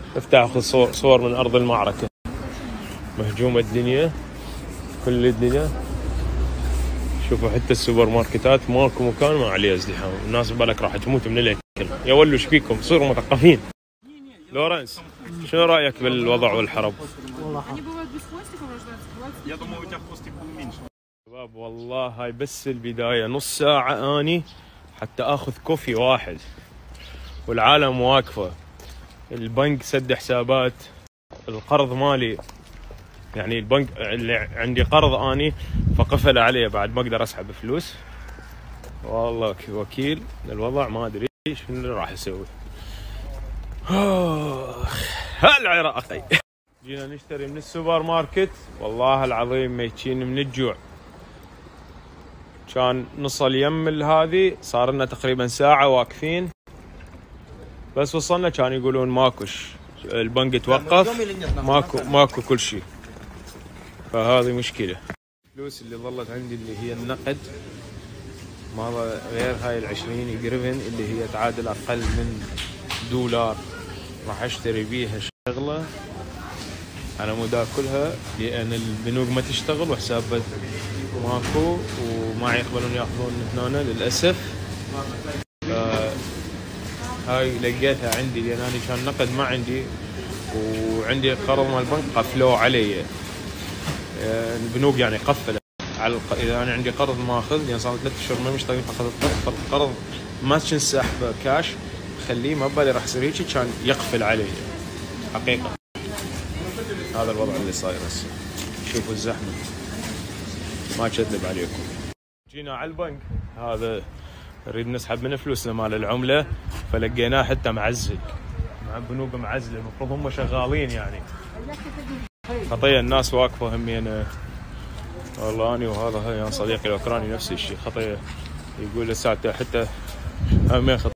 افتح اخذ صور من ارض المعركة. مهجومة الدنيا، كل الدنيا. شوفوا حتى السوبر ماركتات ماكو مكان ما عليه ازدحام، الناس بالك راح تموت من الاكل. يا ولو ايش فيكم؟ صيروا مثقفين. لورنس، شنو رايك بالوضع والحرب؟ شباب والله هاي بس البدايه، نص ساعه اني حتى اخذ كوفي واحد والعالم واقفه. البنك سد حسابات، القرض مالي يعني البنك اللي عندي قرض اني فقفل عليه بعد ما اقدر اسحب فلوس. والله وكيل الوضع ما ادري شنو اللي راح يسوي. هالعراقي جينا نشتري من السوبر ماركت، والله العظيم ميتين من الجوع. كان نصل يم هذه صار لنا تقريبا ساعة واقفين، بس وصلنا كانوا يقولون ماكوش، البنك توقف، ماكو كل شيء. فهذه مشكلة. الفلوس اللي ظلت عندي اللي هي النقد، ما غير هاي ال20 جريفن اللي هي تعادل اقل من $1، راح اشتري بيها شغله على مود اكلها، لان البنوك ما تشتغل وحسابات ماكو وما يقبلون ياخذون هنا للاسف. هاي لقيتها عندي لان انا كان نقد ما عندي، وعندي قرض مال البنك قفلوه علي. البنوك يعني قفلت على اذا انا عندي قرض ما اخذ، لان صار 3 اشهر ما مشتغلين فاخذت قرض ما تنسحب كاش، خليه ما بالي راح يصير هيك، كان يقفل علي حقيقه. هذا الوضع اللي صاير هسه. شوفوا الزحمه، ما اكذب عليكم. جينا على البنك هذا نريد نسحب منه فلوسنا مال العمله، فلقيناه حتى معزل مع بنوك معزله، المفروض هم شغالين يعني. خطيه الناس واقفه همين. والله اني وهذا صديقي الاوكراني نفس الشيء، خطيه يقول لساته حتى همين